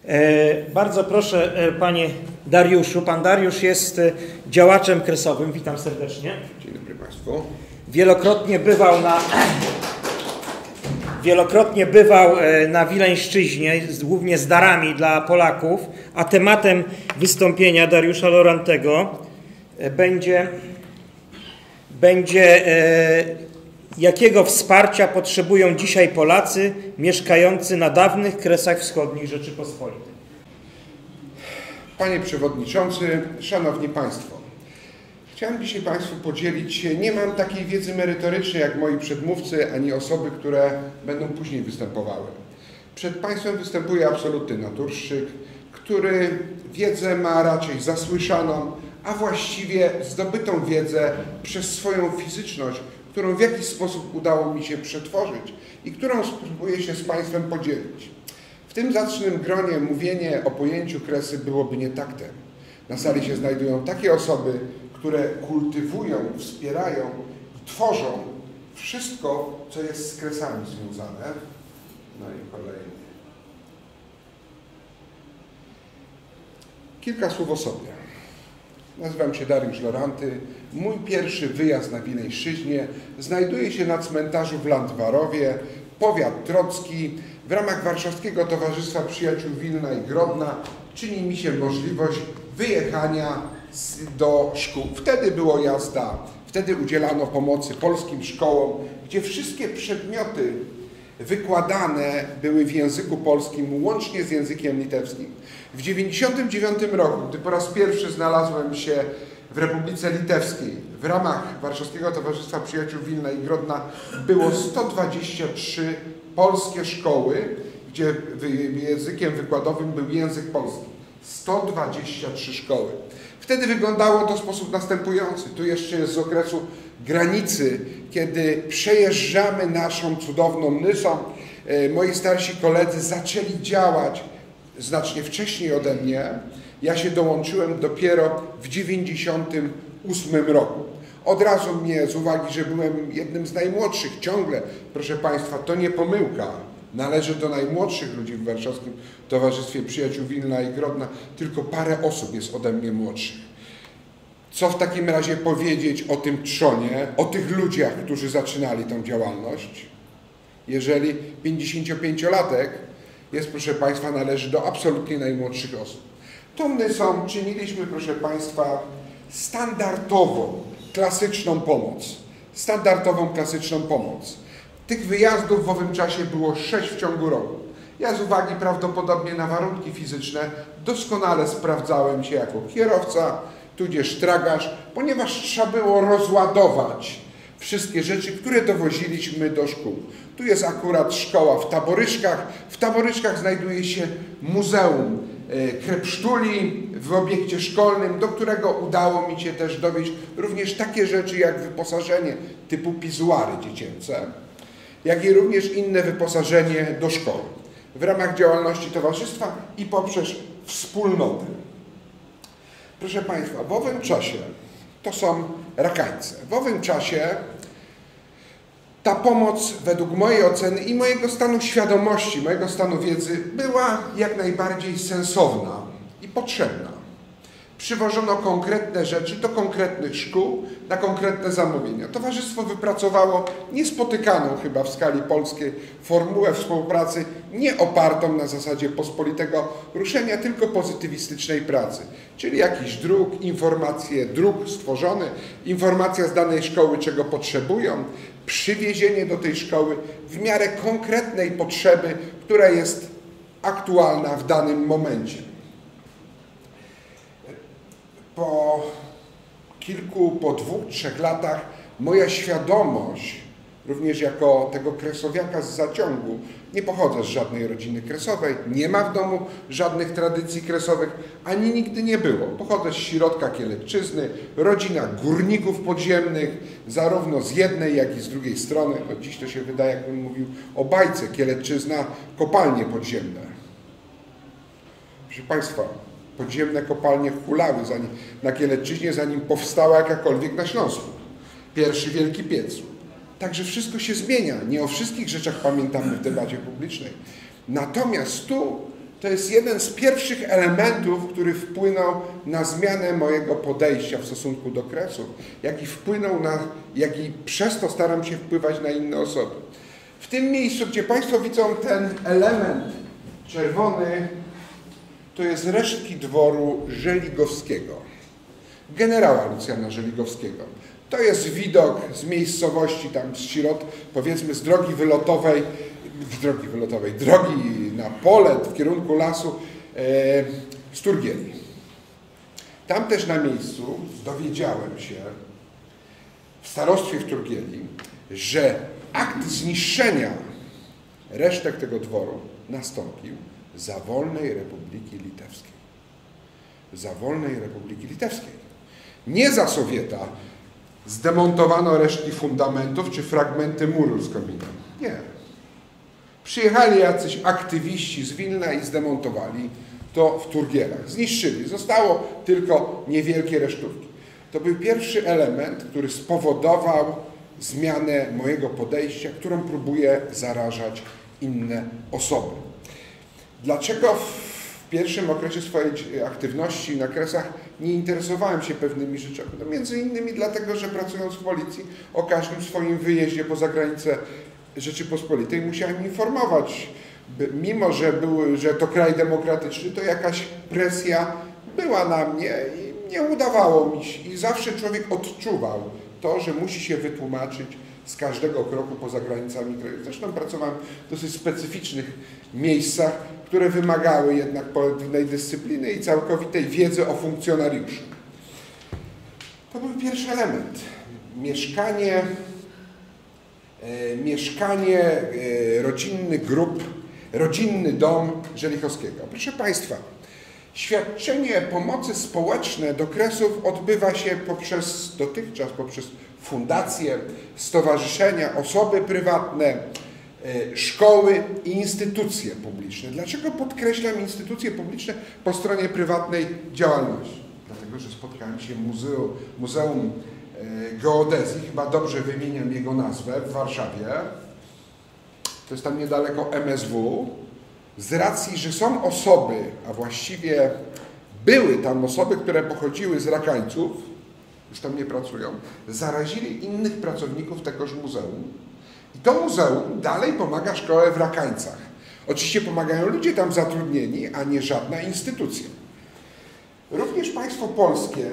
Bardzo proszę, panie Dariuszu. Pan Dariusz jest działaczem kresowym. Witam serdecznie. Dzień dobry państwu. Wielokrotnie bywał na Wileńszczyźnie, głównie z darami dla Polaków, a tematem wystąpienia Dariusza Lorantego będzie jakiego wsparcia potrzebują dzisiaj Polacy mieszkający na dawnych Kresach Wschodnich Rzeczypospolitej. Panie Przewodniczący, Szanowni Państwo, chciałem dzisiaj Państwu podzielić się, nie mam takiej wiedzy merytorycznej jak moi przedmówcy, ani osoby, które będą później występowały. Przed Państwem występuje absolutny naturszczyk, który wiedzę ma raczej zasłyszaną, a właściwie zdobytą wiedzę przez swoją fizyczność, którą w jakiś sposób udało mi się przetworzyć i którą spróbuję się z Państwem podzielić. W tym zacnym gronie mówienie o pojęciu Kresy byłoby nietaktem. Na sali się znajdują takie osoby, które kultywują, wspierają i tworzą wszystko, co jest z Kresami związane. No i kolejny. Kilka słów o sobie. Nazywam się Dariusz Loranty. Mój pierwszy wyjazd na Wileńszczyźnie znajduje się na cmentarzu w Landwarowie, powiat trocki. W ramach Warszawskiego Towarzystwa Przyjaciół Wilna i Grodna czyni mi się możliwość wyjechania do szkół. Wtedy było jazda, wtedy udzielano pomocy polskim szkołom, gdzie wszystkie przedmioty wykładane były w języku polskim, łącznie z językiem litewskim. W 1999 roku, gdy po raz pierwszy znalazłem się w Republice Litewskiej, w ramach Warszawskiego Towarzystwa Przyjaciół Wilna i Grodna było 123 polskie szkoły, gdzie językiem wykładowym był język polski. 123 szkoły. Wtedy wyglądało to w sposób następujący. Tu jeszcze jest z okresu granicy, kiedy przejeżdżamy naszą cudowną Nysą. Moi starsi koledzy zaczęli działać znacznie wcześniej ode mnie. Ja się dołączyłem dopiero w 1998 roku. Od razu mnie, z uwagi, że byłem jednym z najmłodszych ciągle, proszę Państwa, to nie pomyłka, należy do najmłodszych ludzi w Warszawskim Towarzystwie Przyjaciół Wilna i Grodna, tylko parę osób jest ode mnie młodszych. Co w takim razie powiedzieć o tym trzonie, o tych ludziach, którzy zaczynali tę działalność, jeżeli 55-latek jest, proszę Państwa, należy do absolutnie najmłodszych osób. Tą Nysą czyniliśmy, proszę Państwa, standardową, klasyczną pomoc. Standardową, klasyczną pomoc. Tych wyjazdów w owym czasie było 6 w ciągu roku. Ja z uwagi prawdopodobnie na warunki fizyczne doskonale sprawdzałem się jako kierowca, tudzież tragarz, ponieważ trzeba było rozładować wszystkie rzeczy, które dowoziliśmy do szkół. Tu jest akurat szkoła w Taboryszkach. W Taboryszkach znajduje się Muzeum Krepsztuli w obiekcie szkolnym, do którego udało mi się też dowieść również takie rzeczy jak wyposażenie typu pizuary dziecięce, jak i również inne wyposażenie do szkoły w ramach działalności towarzystwa i poprzez wspólnoty. Proszę Państwa, w owym czasie, to są Rakańce, w owym czasie ta pomoc według mojej oceny i mojego stanu świadomości, mojego stanu wiedzy była jak najbardziej sensowna i potrzebna. Przywożono konkretne rzeczy do konkretnych szkół na konkretne zamówienia. Towarzystwo wypracowało niespotykaną chyba w skali polskiej formułę współpracy, nie opartą na zasadzie pospolitego ruszenia, tylko pozytywistycznej pracy. Czyli jakiś druk, informacje, druk stworzony, informacja z danej szkoły, czego potrzebują, przywiezienie do tej szkoły w miarę konkretnej potrzeby, która jest aktualna w danym momencie. Po 2, 3 latach moja świadomość, również jako tego kresowiaka z zaciągu, nie pochodzę z żadnej rodziny kresowej, nie ma w domu żadnych tradycji kresowych, ani nigdy nie było. Pochodzę z środka Kielecczyzny, rodzina górników podziemnych, zarówno z jednej, jak i z drugiej strony. No dziś to się wydaje, jakbym mówił o bajce, Kielecczyzna, kopalnie podziemne. Proszę Państwa, podziemne kopalnie hulały na Kielecczyźnie, zanim powstała jakakolwiek na Śląsku. Pierwszy wielki piec. Także wszystko się zmienia. Nie o wszystkich rzeczach pamiętamy w debacie publicznej. Natomiast tu to jest jeden z pierwszych elementów, który wpłynął na zmianę mojego podejścia w stosunku do Kresów, jak i przez to staram się wpływać na inne osoby. W tym miejscu, gdzie Państwo widzą ten element czerwony, to jest resztki dworu Żeligowskiego, generała Lucjana Żeligowskiego. To jest widok z miejscowości, tam powiedzmy z drogi na pole w kierunku lasu z Turgieli. Tam też na miejscu dowiedziałem się w starostwie w Turgieli, że akt zniszczenia resztek tego dworu nastąpił za Wolnej Republiki Litewskiej. Za Wolnej Republiki Litewskiej. Nie za Sowieta zdemontowano resztki fundamentów czy fragmenty muru z kominem. Nie. Przyjechali jacyś aktywiści z Wilna i zdemontowali to w Turgielach. Zniszczyli. Zostało tylko niewielkie resztówki. To był pierwszy element, który spowodował zmianę mojego podejścia, którą próbuję zarażać inne osoby. Dlaczego w pierwszym okresie swojej aktywności na Kresach nie interesowałem się pewnymi rzeczami? No między innymi dlatego, że pracując w policji o każdym swoim wyjeździe poza granicę Rzeczypospolitej musiałem informować. Mimo, że to kraj demokratyczny, to jakaś presja była na mnie i nie udawało mi się. I zawsze człowiek odczuwał to, że musi się wytłumaczyć z każdego kroku poza granicami kraju. Zresztą pracowałem w dosyć specyficznych miejscach, które wymagały jednak pewnej dyscypliny i całkowitej wiedzy o funkcjonariuszu. To był pierwszy element. Mieszkanie, rodzinny dom Żeligowskiego. Proszę Państwa, świadczenie pomocy społeczne do Kresów odbywa się dotychczas poprzez fundacje, stowarzyszenia, osoby prywatne, szkoły i instytucje publiczne. Dlaczego podkreślam instytucje publiczne po stronie prywatnej działalności? Dlatego, że spotkałem się w Muzeum Geodezji, chyba dobrze wymieniam jego nazwę, w Warszawie. To jest tam niedaleko MSW. Z racji, że są osoby, a właściwie były tam osoby, które pochodziły z Rakańców, już tam nie pracują, zarazili innych pracowników tegoż muzeum. I to muzeum dalej pomaga szkole w Rakańcach. Oczywiście pomagają ludzie tam zatrudnieni, a nie żadna instytucja. Również państwo polskie,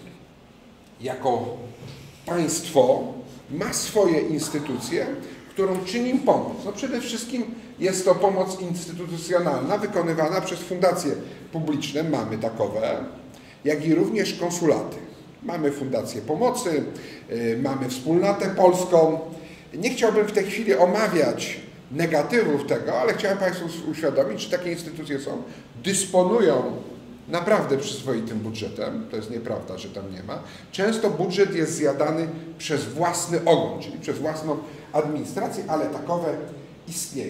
jako państwo, ma swoje instytucje, którą czyni im pomoc. No przede wszystkim jest to pomoc instytucjonalna wykonywana przez fundacje publiczne, mamy takowe, jak i również konsulaty. Mamy Fundację Pomocy, mamy Wspólnotę Polską. Nie chciałbym w tej chwili omawiać negatywów tego, ale chciałem Państwu uświadomić, że takie instytucje są, dysponują naprawdę przyzwoitym budżetem, to jest nieprawda, że tam nie ma. Często budżet jest zjadany przez własny ogon, czyli przez własną administrację, ale takowe istnieją.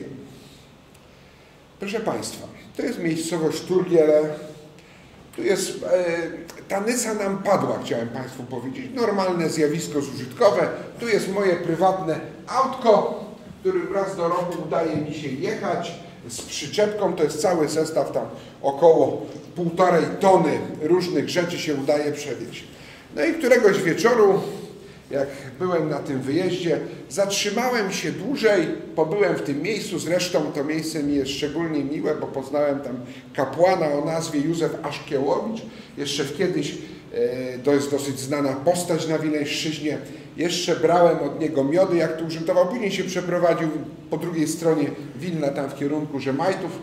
Proszę Państwa, to jest miejscowość Turgiele. Tu jest, ta Nysa nam padła, chciałem Państwu powiedzieć, normalne zjawisko zużytkowe. Tu jest moje prywatne autko, którym raz do roku udaje mi się jechać z przyczepką, to jest cały zestaw, tam około 1,5 tony różnych rzeczy się udaje przewieźć. No i któregoś wieczoru, jak byłem na tym wyjeździe, zatrzymałem się dłużej, pobyłem w tym miejscu, zresztą to miejsce mi jest szczególnie miłe, bo poznałem tam kapłana o nazwie Józef Aszkiełowicz, jeszcze kiedyś, to jest dosyć znana postać na Wileńszczyźnie, jeszcze brałem od niego miody, jak tu użytkował, później się przeprowadził po drugiej stronie Wilna, tam w kierunku Rzemajtów.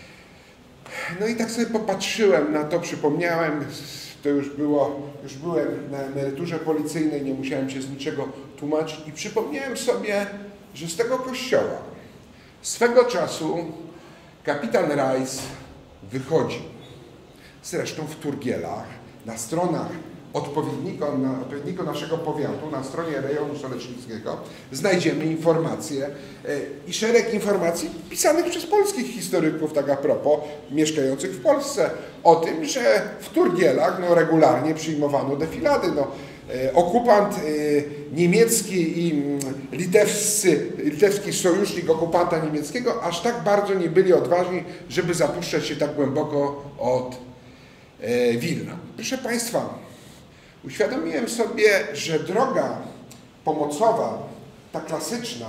No i tak sobie popatrzyłem na to, przypomniałem, to już byłem na emeryturze policyjnej, nie musiałem się z niczego tłumaczyć i przypomniałem sobie, że z tego kościoła swego czasu kapitan Rajs wychodził. Zresztą w Turgielach, na stronach odpowiedniku naszego powiatu, na stronie rejonu solecznickiego znajdziemy informacje i szereg informacji pisanych przez polskich historyków, tak a propos, mieszkających w Polsce, o tym, że w Turgielach regularnie przyjmowano defilady. okupant niemiecki i litewski sojusznik okupanta niemieckiego aż tak bardzo nie byli odważni, żeby zapuszczać się tak głęboko od Wilna. Proszę Państwa, uświadomiłem sobie, że droga pomocowa, ta klasyczna,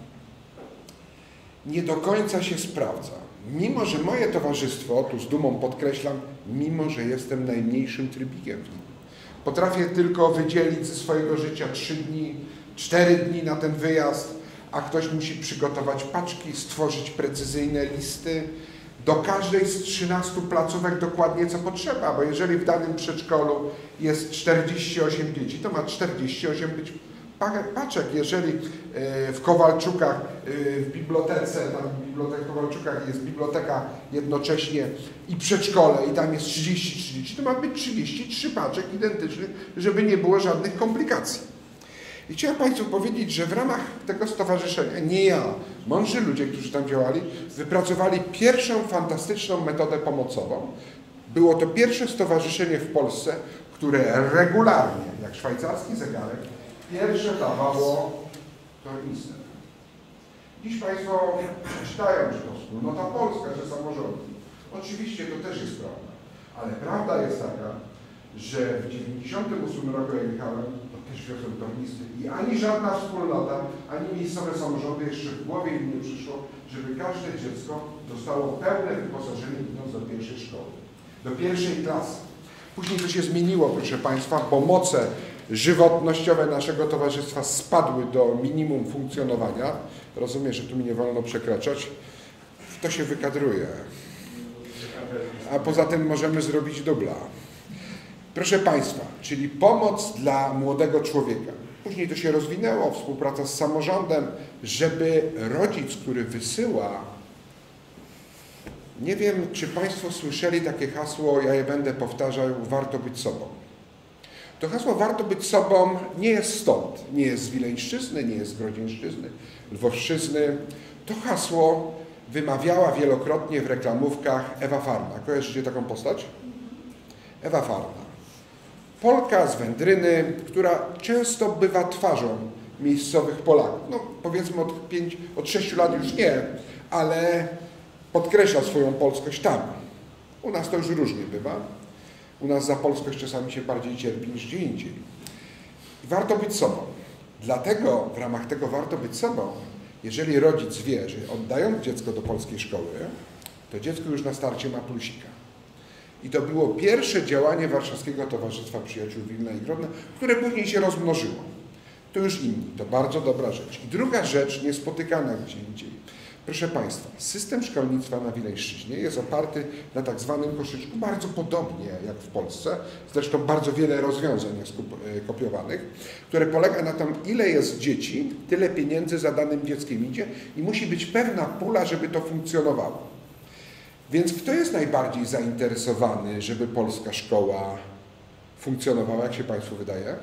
nie do końca się sprawdza. Mimo że moje towarzystwo, tu z dumą podkreślam, mimo że jestem najmniejszym trybikiem w nim, potrafię tylko wydzielić ze swojego życia 3 dni, 4 dni na ten wyjazd, a ktoś musi przygotować paczki, stworzyć precyzyjne listy, do każdej z 13 placówek dokładnie co potrzeba, bo jeżeli w danym przedszkolu jest 48 dzieci, to ma 48 być paczek. Jeżeli w Kowalczukach, w bibliotece, tam w Kowalczukach jest biblioteka jednocześnie i przedszkole i tam jest 33 dzieci, to ma być 33 paczek identycznych, żeby nie było żadnych komplikacji. I chciałem Państwu powiedzieć, że w ramach tego stowarzyszenia, nie ja, mądrzy ludzie, którzy tam działali, wypracowali pierwszą fantastyczną metodę pomocową. Było to pierwsze stowarzyszenie w Polsce, które regularnie, jak szwajcarski zegarek, pierwsze dawało tornister. Dziś Państwo czytają, że to Wspólnota Polska, że samorządy. Oczywiście to też jest prawda, ale prawda jest taka, że w 1998 roku, jak jechałem, to też wiozłem tornisty i ani żadna wspólnota, ani miejscowe samorządy jeszcze w głowie im nie przyszło, żeby każde dziecko dostało pełne wyposażenie idąc do pierwszej szkoły, do pierwszej klasy. Później to się zmieniło, proszę Państwa, bo moce żywotnościowe naszego towarzystwa spadły do minimum funkcjonowania. Rozumiem, że tu mi nie wolno przekraczać. To się wykadruje. A poza tym możemy zrobić dubla. Proszę Państwa, czyli pomoc dla młodego człowieka. Później to się rozwinęło, współpraca z samorządem, żeby rodzic, który wysyła, nie wiem, czy Państwo słyszeli takie hasło, ja je będę powtarzał, warto być sobą. To hasło warto być sobą nie jest stąd, nie jest z Wileńszczyzny, nie jest z Grodzieńszczyzny, Lwowszczyzny. To hasło wymawiała wielokrotnie w reklamówkach Ewa Farna. Kojarzycie taką postać? Ewa Farna. Polka z Wędryny, która często bywa twarzą miejscowych Polaków. No powiedzmy od 6 lat już nie, ale podkreśla swoją polskość tam. U nas to już różnie bywa. U nas za polskość czasami się bardziej cierpi niż gdzie indziej. Warto być sobą. Dlatego w ramach tego warto być sobą, jeżeli rodzic wie, że oddając dziecko do polskiej szkoły, to dziecko już na starcie ma plusika. I to było pierwsze działanie Warszawskiego Towarzystwa Przyjaciół Wilna i Grodna, które później się rozmnożyło. To już inni. To bardzo dobra rzecz. I druga rzecz, niespotykana gdzie indziej. Proszę Państwa, system szkolnictwa na Wileńszczyźnie jest oparty na tak zwanym koszyczku, bardzo podobnie jak w Polsce, zresztą bardzo wiele rozwiązań jest kopiowanych, które polega na tym, ile jest dzieci, tyle pieniędzy za danym dzieckiem idzie i musi być pewna pula, żeby to funkcjonowało. Więc kto jest najbardziej zainteresowany, żeby polska szkoła funkcjonowała, jak się Państwu wydaje?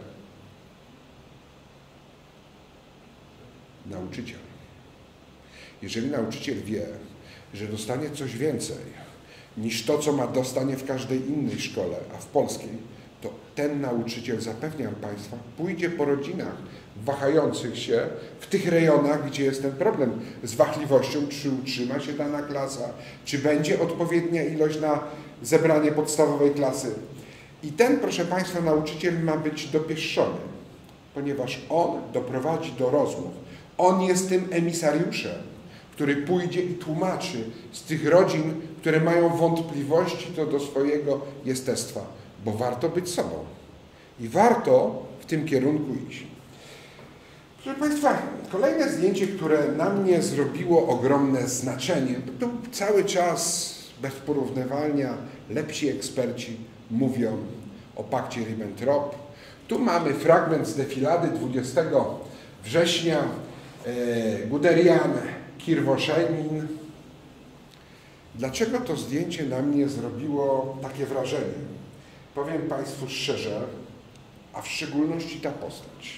Nauczyciel. Jeżeli nauczyciel wie, że dostanie coś więcej niż to, co dostanie w każdej innej szkole, a w polskiej, to ten nauczyciel, zapewniam Państwa, pójdzie po rodzinach wahających się w tych rejonach, gdzie jest ten problem z wahliwością, czy utrzyma się dana klasa, czy będzie odpowiednia ilość na zebranie podstawowej klasy. I ten, proszę Państwa, nauczyciel ma być dopieszczony, ponieważ on doprowadzi do rozmów. On jest tym emisariuszem, który pójdzie i tłumaczy z tych rodzin, które mają wątpliwości co do swojego jestestwa, bo warto być sobą i warto w tym kierunku iść. Proszę Państwa, kolejne zdjęcie, które na mnie zrobiło ogromne znaczenie, to cały czas bez porównywania lepsi eksperci mówią o pakcie Ribbentrop. Tu mamy fragment z defilady 20 września, Guderian, Kirwoszenin. Dlaczego to zdjęcie na mnie zrobiło takie wrażenie? Powiem Państwu szczerze, a w szczególności ta postać.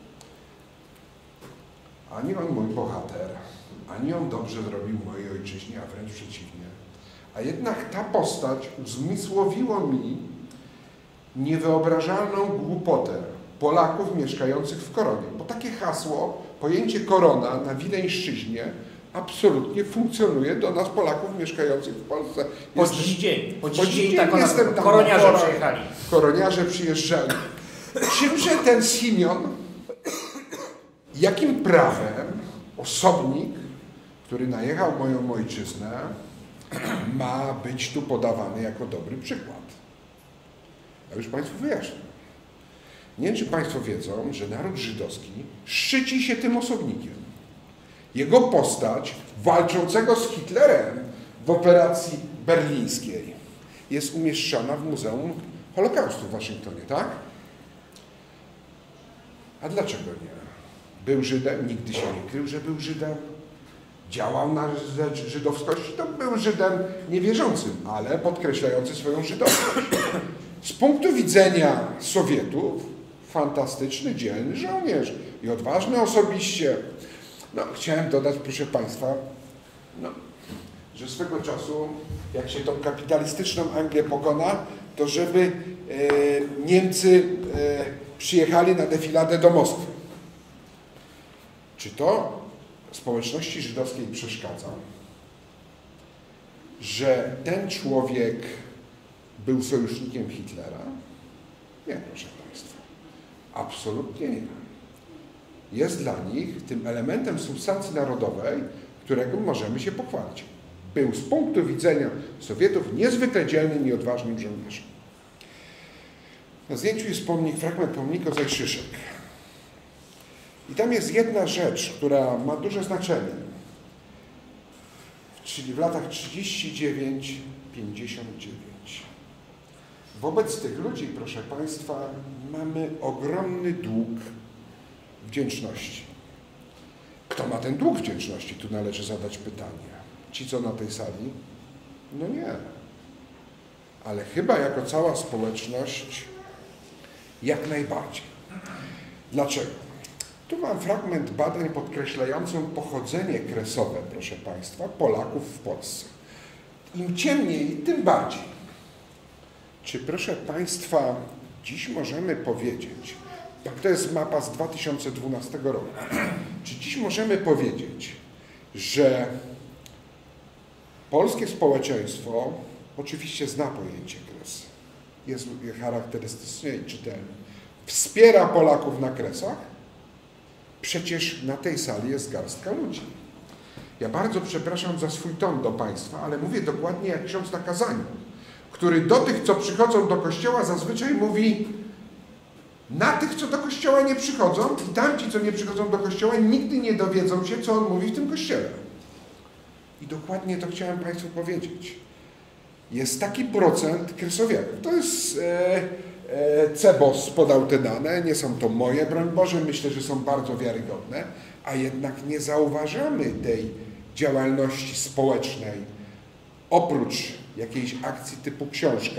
Ani on mój bohater, ani on dobrze zrobił mojej ojczyźnie, a wręcz przeciwnie. A jednak ta postać uzmysłowiło mi niewyobrażalną głupotę Polaków mieszkających w Koronie. Bo takie hasło, pojęcie korona na Wileńszczyźnie absolutnie funkcjonuje do nas, Polaków mieszkających w Polsce. Po dziś dzień. Po dziś dzień tak jestem tam. Koroniarze przyjechali. Koroniarze przyjeżdżali. Czymże ten Simeon, jakim prawem osobnik, który najechał moją ojczyznę, ma być tu podawany jako dobry przykład? Ja już Państwu wyjaśnię. Nie wiem, czy Państwo wiedzą, że naród żydowski szczyci się tym osobnikiem. Jego postać walczącego z Hitlerem w operacji berlińskiej jest umieszczana w Muzeum Holokaustu w Waszyngtonie, tak? A dlaczego nie? Był Żydem, nigdy się nie krył, że był Żydem. Działał na rzecz żydowskości, to był Żydem niewierzącym, ale podkreślający swoją żydowskość. Z punktu widzenia Sowietów fantastyczny, dzielny żołnierz i odważny osobiście. No, chciałem dodać, proszę Państwa, że swego czasu, jak się tą kapitalistyczną Anglię pokona, to żeby Niemcy przyjechali na defiladę do Moskwy. Czy to społeczności żydowskiej przeszkadza, że ten człowiek był sojusznikiem Hitlera? Nie, proszę Państwa. Absolutnie nie. Jest dla nich tym elementem substancji narodowej, którego możemy się pochwalić. Był z punktu widzenia Sowietów niezwykle dzielnym i odważnym żołnierzem. Na zdjęciu jest fragment pomnika Zajszyszek. I tam jest jedna rzecz, która ma duże znaczenie. Czyli w latach 39-59. Wobec tych ludzi, proszę Państwa, mamy ogromny dług wdzięczności. Kto ma ten dług wdzięczności? Tu należy zadać pytanie. Ci, co na tej sali? No nie. Ale chyba jako cała społeczność jak najbardziej. Dlaczego? Tu mam fragment badań podkreślający pochodzenie kresowe, proszę Państwa, Polaków w Polsce. Im ciemniej, tym bardziej. Czy, proszę Państwa, dziś możemy powiedzieć, to jest mapa z 2012 roku, czy dziś możemy powiedzieć, że polskie społeczeństwo oczywiście zna pojęcie kres, jest charakterystyczne i czytelne, wspiera Polaków na Kresach? Przecież na tej sali jest garstka ludzi. Ja bardzo przepraszam za swój ton do Państwa, ale mówię dokładnie jak ksiądz na kazaniu, który do tych, co przychodzą do kościoła, zazwyczaj mówi: na tych, co do kościoła nie przychodzą, i tamci, co nie przychodzą do kościoła, nigdy nie dowiedzą się, co on mówi w tym kościele. I dokładnie to chciałem Państwu powiedzieć. Jest taki procent kresowiaków. To jest CEBOS podał te dane, nie są to moje, broń Boże, myślę, że są bardzo wiarygodne, a jednak nie zauważamy tej działalności społecznej, oprócz jakiejś akcji typu książka,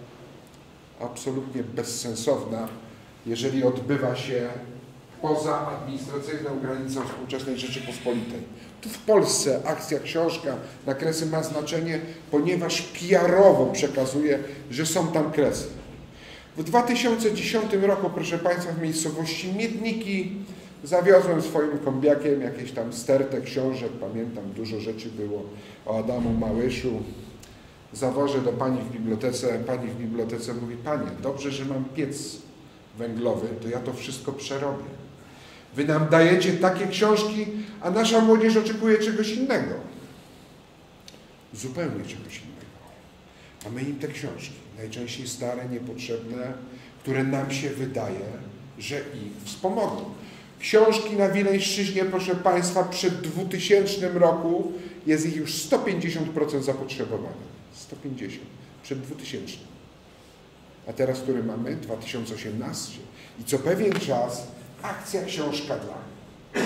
absolutnie bezsensowna, jeżeli odbywa się poza administracyjną granicą współczesnej Rzeczypospolitej. Tu w Polsce akcja książka na Kresy ma znaczenie, ponieważ PR-owo przekazuje, że są tam Kresy. W 2010 roku, proszę Państwa, w miejscowości Miedniki zawiozłem swoim kombiakiem jakieś tam stertę książek, pamiętam, dużo rzeczy było o Adamu Małyszu. Zawożę do pani w bibliotece mówi: panie, dobrze, że mam piec węglowy, to ja to wszystko przerobię. Wy nam dajecie takie książki, a nasza młodzież oczekuje czegoś innego. Zupełnie czegoś innego. A my im te książki, najczęściej stare, niepotrzebne, które nam się wydaje, że ich wspomogą. Książki na Wileńszczyźnie, proszę Państwa, przed 2000 roku jest ich już 150% zapotrzebowania. 150. Przed 2000. A teraz, który mamy? 2018. I co pewien czas akcja książka dla mnie.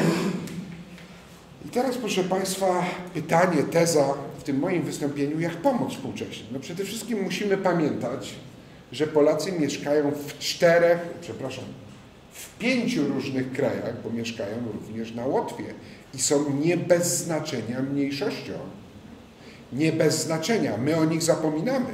I teraz, proszę Państwa, pytanie, teza w tym moim wystąpieniu, jak pomóc współcześnie. No przede wszystkim musimy pamiętać, że Polacy mieszkają w 5 różnych krajach, bo mieszkają również na Łotwie i są nie bez znaczenia mniejszością. Nie bez znaczenia. My o nich zapominamy.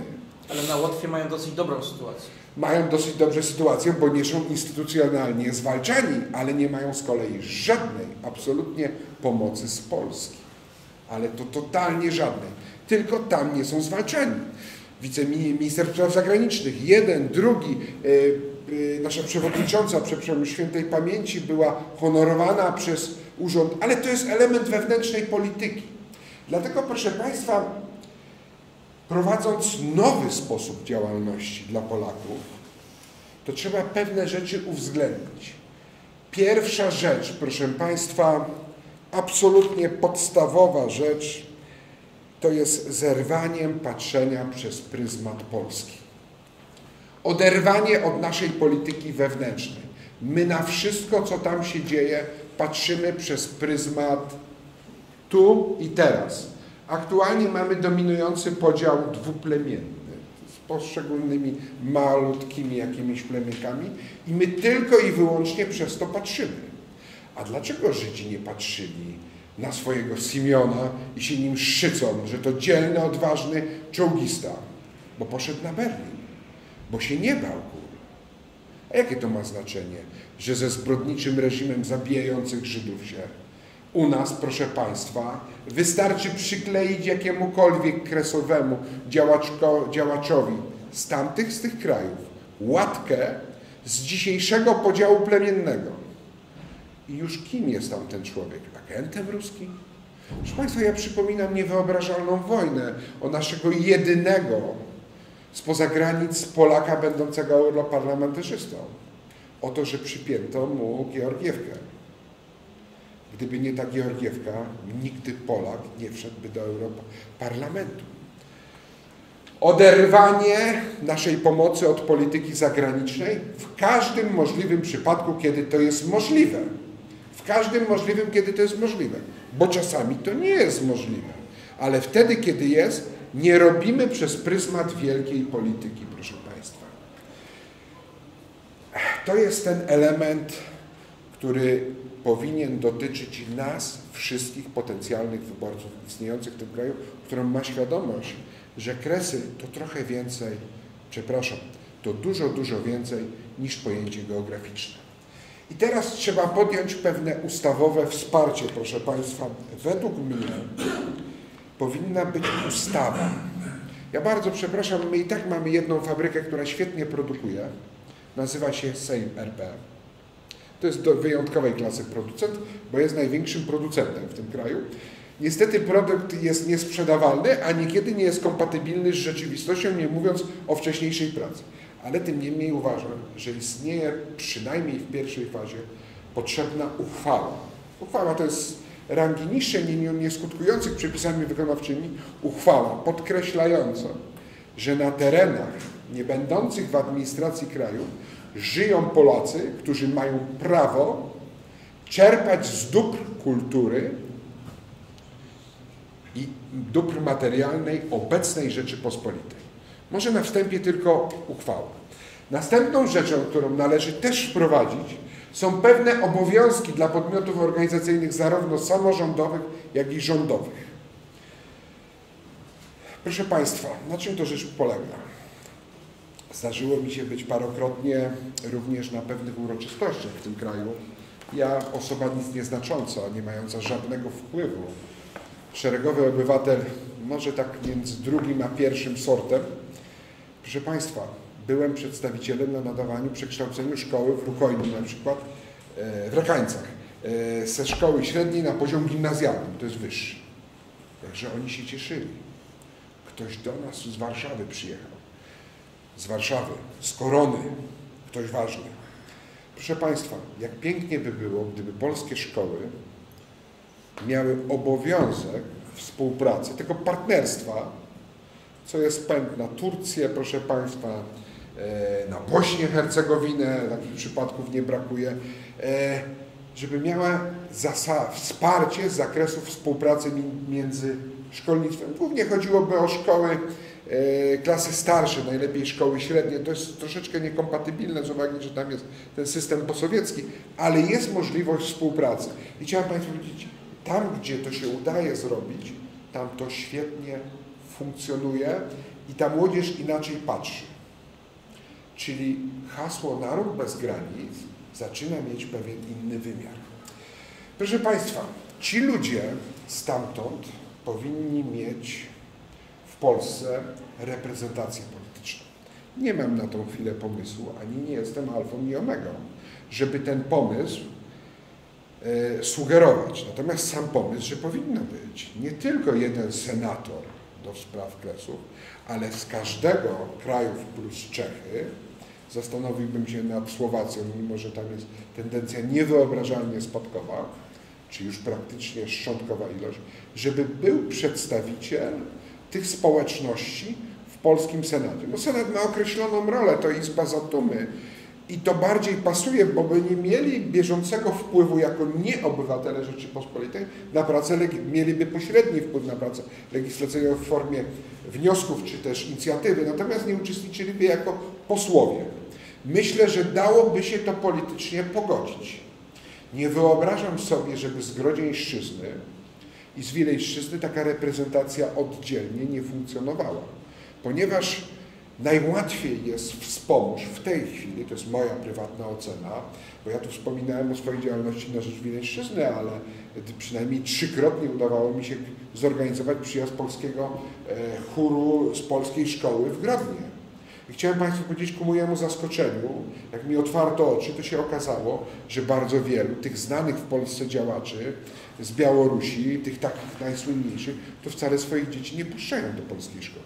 Ale na Łotwie mają dosyć dobrą sytuację. Mają dosyć dobrą sytuację, bo nie są instytucjonalnie zwalczani, ale nie mają z kolei żadnej, absolutnie pomocy z Polski. Ale to totalnie żadnej. Tylko tam nie są zwalczani. Wiceminister spraw zagranicznych, jeden, drugi, nasza przewodnicząca, przepraszam, świętej pamięci, była honorowana przez urząd, ale to jest element wewnętrznej polityki. Dlatego, proszę Państwa, prowadząc nowy sposób działalności dla Polaków, to trzeba pewne rzeczy uwzględnić. Pierwsza rzecz, proszę Państwa, absolutnie podstawowa rzecz, to jest zerwaniem patrzenia przez pryzmat Polski. Oderwanie od naszej polityki wewnętrznej. My na wszystko, co tam się dzieje, patrzymy przez pryzmat tu i teraz. Aktualnie mamy dominujący podział dwuplemienny z poszczególnymi malutkimi jakimiś plemionkami i my tylko i wyłącznie przez to patrzymy. A dlaczego Żydzi nie patrzyli na swojego Simeona i się nim szczycą, że to dzielny, odważny czołgista? Bo poszedł na Berlin, bo się nie bał gór. A jakie to ma znaczenie, że ze zbrodniczym reżimem zabijających Żydów się? U nas, proszę Państwa, wystarczy przykleić jakiemukolwiek kresowemu działaczowi z tych krajów łatkę z dzisiejszego podziału plemiennego. I już kim jest tam ten człowiek? Agentem ruskim? Proszę Państwa, ja przypominam niewyobrażalną wojnę o naszego jedynego spoza granic Polaka będącego europarlamentarzystą. O to, że przypięto mu Georgiewkę. Gdyby nie ta Georgiewka, nigdy Polak nie wszedłby do Europarlamentu. Oderwanie naszej pomocy od polityki zagranicznej w każdym możliwym przypadku, kiedy to jest możliwe. W każdym możliwym, kiedy to jest możliwe. Bo czasami to nie jest możliwe. Ale wtedy, kiedy jest, nie robimy przez pryzmat wielkiej polityki, proszę Państwa. To jest ten element, który powinien dotyczyć nas, wszystkich potencjalnych wyborców istniejących w tym kraju, którą ma świadomość, że Kresy to trochę więcej, przepraszam, to dużo, dużo więcej niż pojęcie geograficzne. I teraz trzeba podjąć pewne ustawowe wsparcie, proszę Państwa. Według mnie powinna być ustawa. Ja bardzo przepraszam, my i tak mamy jedną fabrykę, która świetnie produkuje. Nazywa się Sejm RP. To jest do wyjątkowej klasy producent, bo jest największym producentem w tym kraju. Niestety produkt jest niesprzedawalny, a niekiedy nie jest kompatybilny z rzeczywistością, nie mówiąc o wcześniejszej pracy. Ale tym niemniej uważam, że istnieje przynajmniej w pierwszej fazie potrzebna uchwała. Uchwała to jest rangi niższej, nie skutkujących przepisami wykonawczymi, uchwała podkreślająca, że na terenach nie będących w administracji kraju żyją Polacy, którzy mają prawo czerpać z dóbr kultury i dóbr materialnej obecnej Rzeczypospolitej. Może na wstępie tylko uchwała. Następną rzeczą, którą należy też wprowadzić, są pewne obowiązki dla podmiotów organizacyjnych zarówno samorządowych, jak i rządowych. Proszę Państwa, na czym to rzecz polega? Zdarzyło mi się być parokrotnie również na pewnych uroczystościach w tym kraju. Ja, osoba nic nieznacząca, nie mająca żadnego wpływu, szeregowy obywatel, może tak między drugim a pierwszym sortem. Proszę Państwa, byłem przedstawicielem na nadawaniu, przekształceniu szkoły w Rukojni na przykład, w Rakańcach, ze szkoły średniej na poziom gimnazjalny, to jest wyższy. Także oni się cieszyli. Ktoś do nas z Warszawy przyjechał. Z Warszawy, z Korony, ktoś ważny. Proszę Państwa, jak pięknie by było, gdyby polskie szkoły miały obowiązek współpracy, tego partnerstwa, co jest pęd na Turcję, proszę Państwa, na Bośnię Hercegowinę, takich przypadków nie brakuje, żeby miała wsparcie z zakresu współpracy między szkolnictwem. Głównie chodziłoby o szkoły klasy starsze, najlepiej szkoły średnie. To jest troszeczkę niekompatybilne z uwagi, że tam jest ten system posowiecki, ale jest możliwość współpracy. I chciałem Państwu powiedzieć, tam gdzie to się udaje zrobić, tam to świetnie funkcjonuje i ta młodzież inaczej patrzy. Czyli hasło naród bez granic zaczyna mieć pewien inny wymiar. Proszę Państwa, ci ludzie stamtąd powinni mieć w Polsce reprezentację polityczną. Nie mam na tą chwilę pomysłu, ani nie jestem alfą i omegą, żeby ten pomysł sugerować. Natomiast sam pomysł, że powinno być nie tylko jeden senator do spraw Kresów, ale z każdego kraju plus Czechy, zastanowiłbym się nad Słowacją, mimo że tam jest tendencja niewyobrażalnie spadkowa, czy już praktycznie szczątkowa ilość, żeby był przedstawiciel tych społeczności w polskim Senacie. No Senat ma określoną rolę, to Izba Zatumy i to bardziej pasuje, bo by nie mieli bieżącego wpływu jako nieobywatele Rzeczypospolitej na pracę, mieliby pośredni wpływ na pracę legislacyjną w formie wniosków czy też inicjatywy, natomiast nie uczestniczyliby jako posłowie. Myślę, że dałoby się to politycznie pogodzić. Nie wyobrażam sobie, żeby z Grodzieńszczyzny i z Wileńszczyzny taka reprezentacja oddzielnie nie funkcjonowała, ponieważ najłatwiej jest wspomóc w tej chwili, to jest moja prywatna ocena, bo ja tu wspominałem o swojej działalności na rzecz Wileńszczyzny, ale przynajmniej 3-krotnie udawało mi się zorganizować przyjazd polskiego chóru z polskiej szkoły w Grodnie. I chciałem Państwu powiedzieć, ku mojemu zaskoczeniu, jak mi otwarto oczy, to się okazało, że bardzo wielu tych znanych w Polsce działaczy z Białorusi, tych takich najsłynniejszych, to wcale swoich dzieci nie puszczają do polskiej szkoły.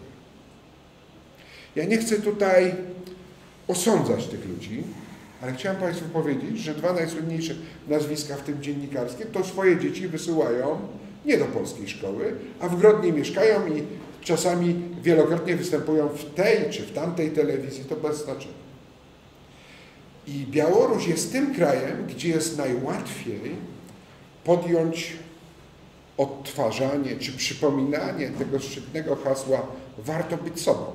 Ja nie chcę tutaj osądzać tych ludzi, ale chciałem Państwu powiedzieć, że 2 najsłynniejsze nazwiska, w tym dziennikarskie, to swoje dzieci wysyłają nie do polskiej szkoły, a w Grodnie mieszkają i czasami wielokrotnie występują w tej czy w tamtej telewizji, to bez znaczenia. I Białoruś jest tym krajem, gdzie jest najłatwiej podjąć odtwarzanie czy przypominanie tego szczytnego hasła „warto być sobą”.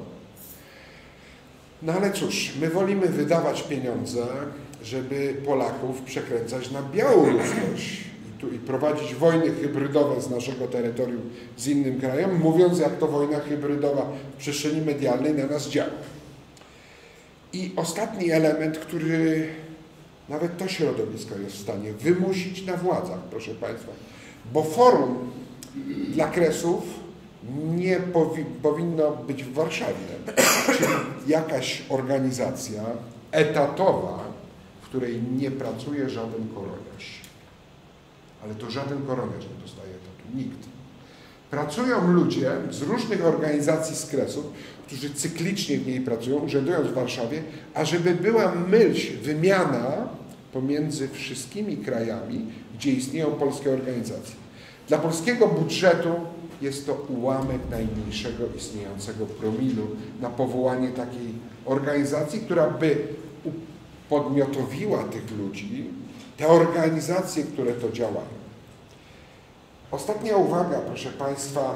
No ale cóż, my wolimy wydawać pieniądze, żeby Polaków przekręcać na białoruskość i prowadzić wojny hybrydowe z naszego terytorium z innym krajem, mówiąc, jak to wojna hybrydowa w przestrzeni medialnej na nas działa. I ostatni element, który nawet to środowisko jest w stanie wymusić na władzach, proszę Państwa, bo forum dla Kresów nie powinno być w Warszawie, czyli jakaś organizacja etatowa, w której nie pracuje żaden koroniarz. Ale to żaden koroniarz nie dostaje etatu, nikt. Pracują ludzie z różnych organizacji z Kresów, którzy cyklicznie w niej pracują, urzędują w Warszawie, a żeby była myśl, wymiana pomiędzy wszystkimi krajami, gdzie istnieją polskie organizacje. Dla polskiego budżetu jest to ułamek najmniejszego istniejącego promilu na powołanie takiej organizacji, która by upodmiotowiła tych ludzi, te organizacje, które to działają. Ostatnia uwaga, proszę Państwa,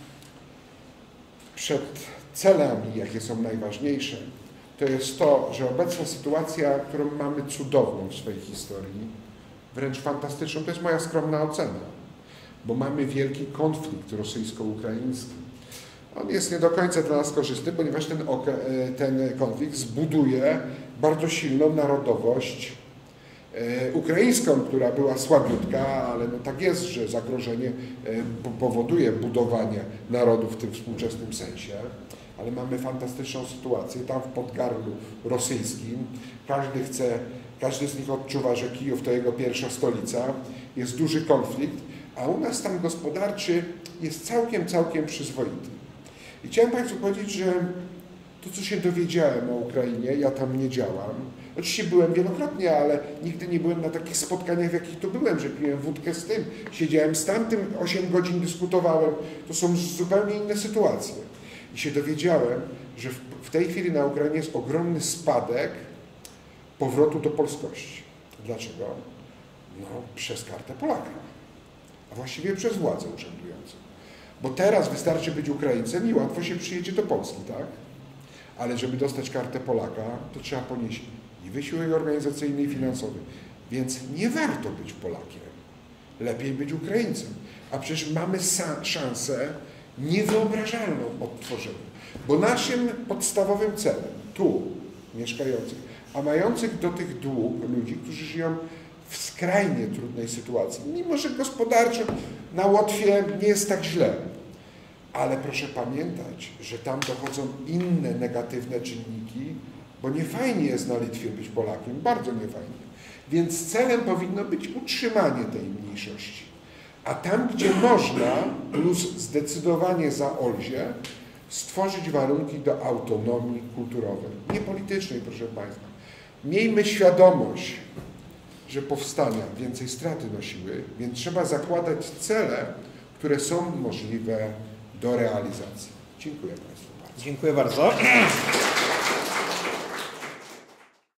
przed celami, jakie są najważniejsze, to jest to, że obecna sytuacja, którą mamy cudowną w swojej historii, wręcz fantastyczną, to jest moja skromna ocena, bo mamy wielki konflikt rosyjsko-ukraiński. On jest nie do końca dla nas korzystny, ponieważ ten konflikt zbuduje bardzo silną narodowość ukraińską, która była słabiutka, ale no tak jest, że zagrożenie powoduje budowanie narodu w tym współczesnym sensie, ale mamy fantastyczną sytuację. Tam w Podgardlu rosyjskim każdy z nich odczuwa, że Kijów to jego pierwsza stolica, jest duży konflikt, a u nas stan gospodarczy jest całkiem przyzwoity. I chciałem Państwu powiedzieć, że to, co się dowiedziałem o Ukrainie, ja tam nie działam. Oczywiście byłem wielokrotnie, ale nigdy nie byłem na takich spotkaniach, w jakich tu byłem, że piłem wódkę z tym, siedziałem z tamtym, 8 godzin dyskutowałem. To są zupełnie inne sytuacje. I się dowiedziałem, że w tej chwili na Ukrainie jest ogromny spadek powrotu do polskości. Dlaczego? No, przez kartę Polaka, a właściwie przez władzę urzędującą. Bo teraz wystarczy być Ukraińcem i łatwo się przyjedzie do Polski, tak? Ale żeby dostać kartę Polaka, to trzeba ponieść i wysiłek organizacyjny, i finansowy. Więc nie warto być Polakiem. Lepiej być Ukraińcem. A przecież mamy szansę niewyobrażalną odtworzymy. Bo naszym podstawowym celem, tu mieszkających, a mających do tych dług ludzi, którzy żyją w skrajnie trudnej sytuacji, mimo że gospodarczo na Łotwie nie jest tak źle, ale proszę pamiętać, że tam dochodzą inne negatywne czynniki, bo nie fajnie jest na Litwie być Polakiem, bardzo nie fajnie. Więc celem powinno być utrzymanie tej mniejszości. A tam, gdzie można, plus zdecydowanie za Olzie, stworzyć warunki do autonomii kulturowej, nie politycznej, proszę Państwa. Miejmy świadomość, że powstania więcej straty nosiły, więc trzeba zakładać cele, które są możliwe do realizacji. Dziękuję Państwu bardzo. Dziękuję bardzo.